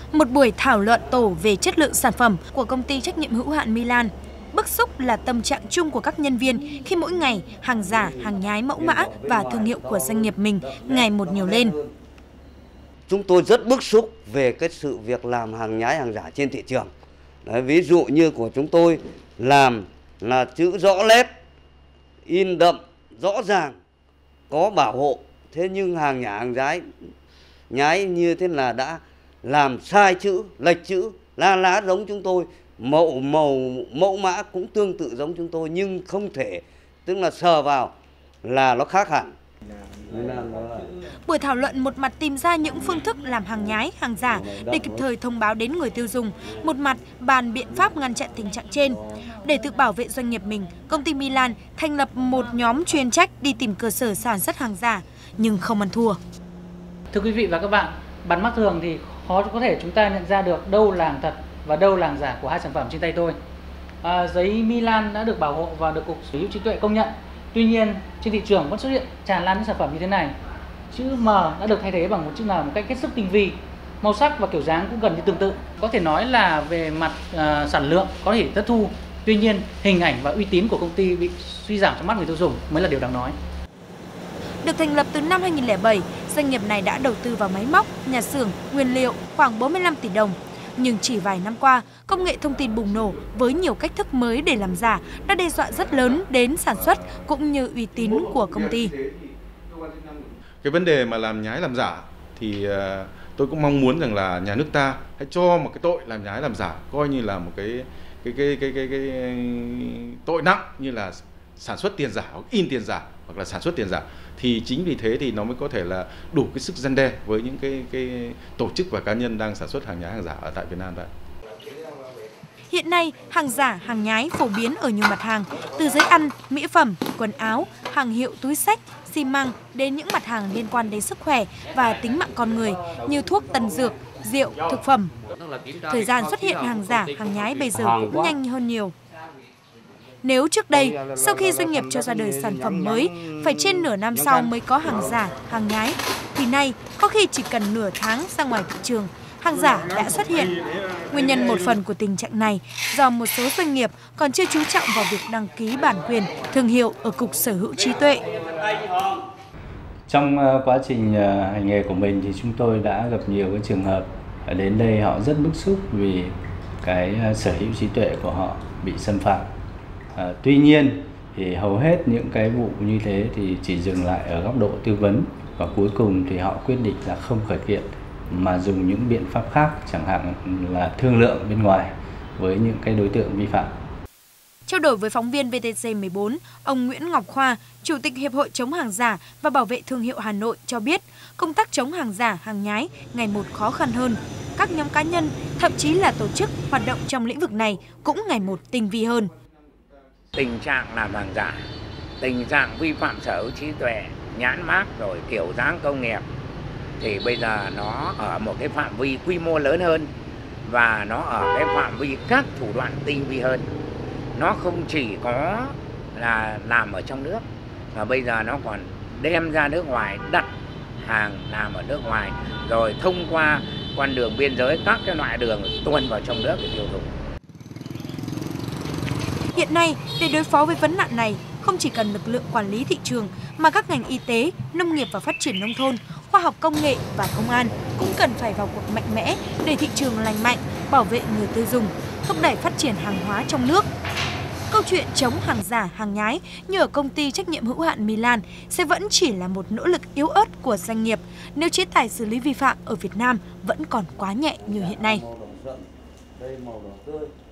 Một buổi thảo luận tổ về chất lượng sản phẩm của công ty trách nhiệm hữu hạn Milan. Bức xúc là tâm trạng chung của các nhân viên khi mỗi ngày hàng giả, hàng nhái mẫu mã và thương hiệu của doanh nghiệp mình ngày một nhiều lên. Chúng tôi rất bức xúc về cái sự việc làm hàng nhái, hàng giả trên thị trường. Đấy, ví dụ như của chúng tôi làm là chữ rõ nét, in đậm, rõ ràng, có bảo hộ. Thế nhưng hàng giả, hàng nhái như thế là đã làm sai chữ, lệch chữ, la lá giống chúng tôi, mẫu mã cũng tương tự giống chúng tôi nhưng không thể, tức là sờ vào là nó khác hẳn. Buổi thảo luận một mặt tìm ra những phương thức làm hàng nhái, hàng giả để kịp thời thông báo đến người tiêu dùng, một mặt bàn biện pháp ngăn chặn tình trạng trên. Để tự bảo vệ doanh nghiệp mình, công ty Milan thành lập một nhóm chuyên trách đi tìm cơ sở sản xuất hàng giả, nhưng không ăn thua. Thưa quý vị và các bạn, bằng mắt thường thì khó có thể chúng ta nhận ra được đâu là hàng thật và đâu là hàng giả của hai sản phẩm trên tay tôi. Giấy Milan đã được bảo hộ và được Cục Sở hữu trí tuệ công nhận. Tuy nhiên, trên thị trường vẫn xuất hiện tràn lan những sản phẩm như thế này. Chữ M đã được thay thế bằng một chữ N một cách hết sức tinh vi. Màu sắc và kiểu dáng cũng gần như tương tự. Có thể nói là về mặt sản lượng có thể thất thu. Tuy nhiên, hình ảnh và uy tín của công ty bị suy giảm trong mắt người tiêu dùng mới là điều đáng nói. Được thành lập từ năm 2007, doanh nghiệp này đã đầu tư vào máy móc, nhà xưởng, nguyên liệu khoảng 45 tỷ đồng. Nhưng chỉ vài năm qua, công nghệ thông tin bùng nổ với nhiều cách thức mới để làm giả đã đe dọa rất lớn đến sản xuất cũng như uy tín của công ty. Cái vấn đề mà làm nhái làm giả thì tôi cũng mong muốn rằng là nhà nước ta hãy cho một cái tội làm nhái làm giả coi như là một cái tội nặng như là sản xuất tiền giả hoặc in tiền giả hoặc là sản xuất tiền giả, thì chính vì thế thì nó mới có thể là đủ cái sức răn đe với những cái tổ chức và cá nhân đang sản xuất hàng nhái hàng giả ở tại Việt Nam vậy. Hiện nay, hàng giả, hàng nhái phổ biến ở nhiều mặt hàng, từ giấy ăn, mỹ phẩm, quần áo, hàng hiệu túi xách, xi măng đến những mặt hàng liên quan đến sức khỏe và tính mạng con người như thuốc tân dược, rượu, thực phẩm. Thời gian xuất hiện hàng giả, hàng nhái bây giờ cũng nhanh hơn nhiều. Nếu trước đây, sau khi doanh nghiệp cho ra đời sản phẩm mới, phải trên nửa năm sau mới có hàng giả, hàng nhái, thì nay có khi chỉ cần nửa tháng ra ngoài thị trường, hàng giả đã xuất hiện. Nguyên nhân một phần của tình trạng này do một số doanh nghiệp còn chưa chú trọng vào việc đăng ký bản quyền, thương hiệu ở Cục Sở hữu trí tuệ. Trong quá trình hành nghề của mình thì chúng tôi đã gặp nhiều cái trường hợp đến đây họ rất bức xúc vì cái sở hữu trí tuệ của họ bị xâm phạm. Tuy nhiên thì hầu hết những cái vụ như thế thì chỉ dừng lại ở góc độ tư vấn và cuối cùng thì họ quyết định là không khởi kiện mà dùng những biện pháp khác, chẳng hạn là thương lượng bên ngoài với những cái đối tượng vi phạm. Trao đổi với phóng viên VTC14, ông Nguyễn Ngọc Khoa, Chủ tịch Hiệp hội chống hàng giả và bảo vệ thương hiệu Hà Nội cho biết, công tác chống hàng giả, hàng nhái ngày một khó khăn hơn. Các nhóm cá nhân, thậm chí là tổ chức hoạt động trong lĩnh vực này cũng ngày một tinh vi hơn. Tình trạng làm hàng giả, tình trạng vi phạm sở hữu trí tuệ, nhãn mác rồi kiểu dáng công nghiệp thì bây giờ nó ở một cái phạm vi quy mô lớn hơn và nó ở cái phạm vi các thủ đoạn tinh vi hơn. Nó không chỉ có là làm ở trong nước mà bây giờ nó còn đem ra nước ngoài, đặt hàng làm ở nước ngoài rồi thông qua con đường biên giới, các cái loại đường tuôn vào trong nước để tiêu thụ. Hiện nay, để đối phó với vấn nạn này, không chỉ cần lực lượng quản lý thị trường mà các ngành y tế, nông nghiệp và phát triển nông thôn, khoa học công nghệ và công an cũng cần phải vào cuộc mạnh mẽ để thị trường lành mạnh, bảo vệ người tiêu dùng, thúc đẩy phát triển hàng hóa trong nước. Câu chuyện chống hàng giả, hàng nhái như ở công ty trách nhiệm hữu hạn Milan sẽ vẫn chỉ là một nỗ lực yếu ớt của doanh nghiệp nếu chế tài xử lý vi phạm ở Việt Nam vẫn còn quá nhẹ như hiện nay.